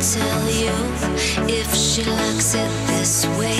tell you if she likes it this way.